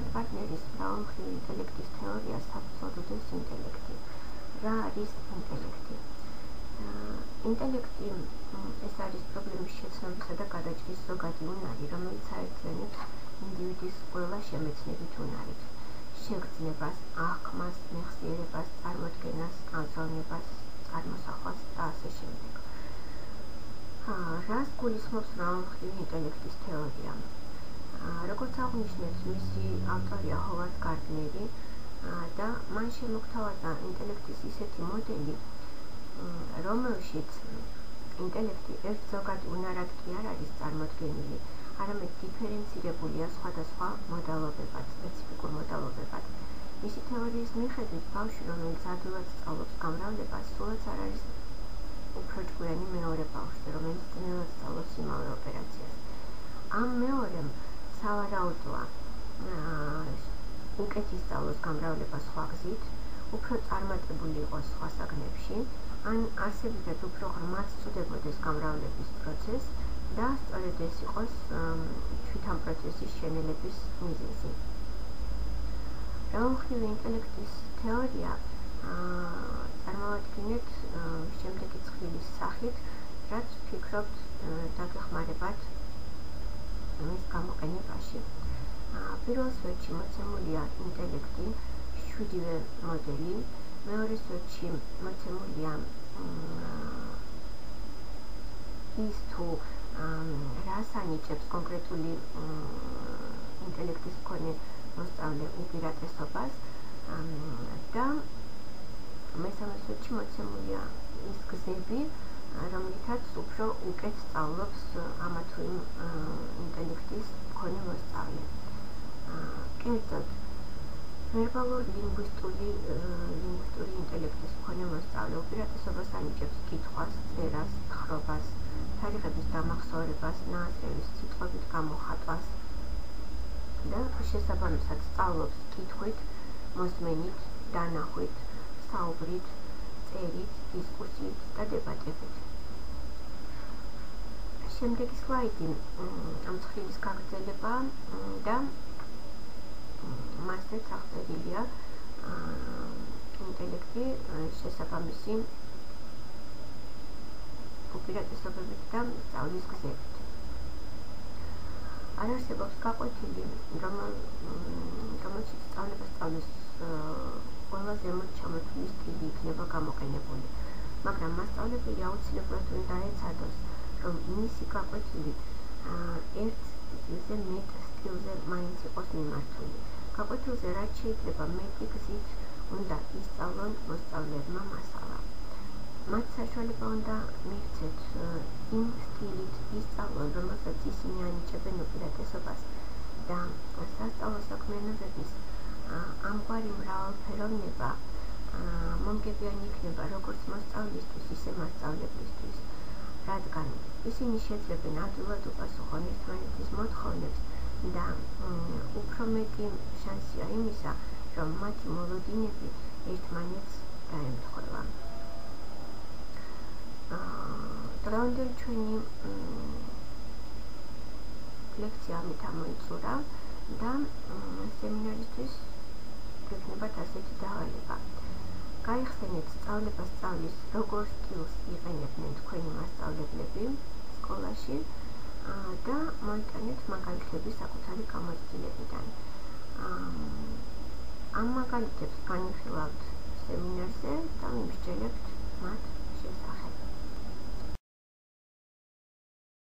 პარტნერის მრავალმხრივი ინტელექტის თეორია საფუძვლად ინტელექტი. რა არის ინტელექტი? ინტელექტი ეს არის პრობლემის შეცნობისა და გადაჭრის ზოგადი უნარი, რომელიც აერთიანებს ინდივიდის ყველა შემეცნებით უნარით, შეგრძნებას, აღქმას, მეხსიერებას, წარმოდგენას, აზროვნებას, წარმოსახვას და ასე შემდეგ. რას გულისხმობს მრავალმხრივი ინტელექტის თეორია? როგორც აღვნიშნეთ, მისი ავტორია ჰოვარდ გარდნერი და მან შემოგთავაზა ინტელექტის ისეთი მოდელი, რომელშიც ინტელექტი ერთ ზოგად უნარად კი არ არის წარმოდგენილი, არამედ დიფერენცირებულია სხვადასხვა მოდალობებად, სპეციფიკურ მოდალობებად. მისი თეორიის მიხედვით, ბავშვი, რომელიც ადვილად სწავლობს გამრავლებას, სულაც არ არის უფრო ჭკვიანი მეორე ბავშვზე, რომელიც ძნელად სწავლობს იმავე ოპერაციას. ამ მეორემ სავარაუდოა უკეთ ისწავლოს გამრავლება სხვა გზით, უფრო წარმატებული იყოს სხვა საგნებში, ან არსებითად უფრო ღრმად სწუდებოდეს გამრავლების პროცესს და სწორედ ეს იყოს თვითონ პროცესის შენელების მიზეზი. მრავალმხრივი ინტელექტის თეორია წარმოვადგინეთ შემდეგი ცხრილის სახით, რაც ვფიქრობთ დაგეხმარებათ მის გამოყენებაში. პირველ სვეტში მოცემულია ინტელექტი, 7-ვე მოდელი, მეორე სვეტში მოცემულია ის თუ რას ანიჭებს კონკრეტული ინტელექტის მქონე მოსწავლე უპირატესობას და მესამე სვეტში მოცემულია ის გზები, რომლითაც უფრო უკეთ სწავლობს ამა თუ იმ ინტელექტის მქონე მოსწავლე. კერძოდ, ვერბალურ-ლინგვისტური ინტელექტის მქონე მოსწავლე უპირატესობას ანიჭებს კითხვას, წერას, თხრობას, თარიღების დამახსოვრებას, ნააზრევის სიტყვებით გამოხატვას და შესაბამისად სწავლობს კითხვით, მოსმენით, დანახვით, საუბრით, წერით, დისკუსიით და დებატებით. შემდეგი სლაიდი ამ ცხრილის გაგრძელებაა და მასზეც აღწერილია ინტელექტი შესაბამისი უპირატესობებით და სწავლის გზებით. არ არსებობს გაკვეთილი, რომელშიც სწავლება სწავლის ყველა ზემოთ ჩამოთვლილი სტილი იქნება გამოყენებული, მაგრამ მასწავლებელი აუცილებლად უნდა ეცადოს, რომ მისი გაკვეთილი ერთ სტილზე მეტ სტილზე მაინც იყოს მიმართული. გაკვეთილზე რაც შეიძლება მეტი გზით უნდა ისწავლონ მოსწავლეებმა მასალა. მათ საშუალება უნდა მიიღწეთ იმ სტილით ისწავლონ, რომელსაც ისინი ანიჭებენ უპირატესობას და სასწავლო საქმიანობების ამგვარი მრავალფეროვნება მომგებიანი იქნება როგორც მოსწავლისთვის, ისე მასწავლებლისთვის, რადგან ისინი შეძლებენ ადვილად უპასუხონ ერთმანეთის მოთხოვნებს და უფრო მეტი შანსია იმისა, რომ მათი მოლოდინები ერთმანეთს დაემთხვევა. დღევანდელი ჩვენი ლექცია ამით ამოიწურა და სემინარისთვის გვექნებათ ასეთი დავალება. გაიხსენეთ სწავლება სწავლის როგორ სტილს იყენებდნენ თქვენი მასწავლებლები სკოლაში და მოიტანეთ მაგალითები საკუთარი გამოცდილებიდან. ამ მაგალითებს განიხილავთ სემინარზე და მიმსჯელებთ მათ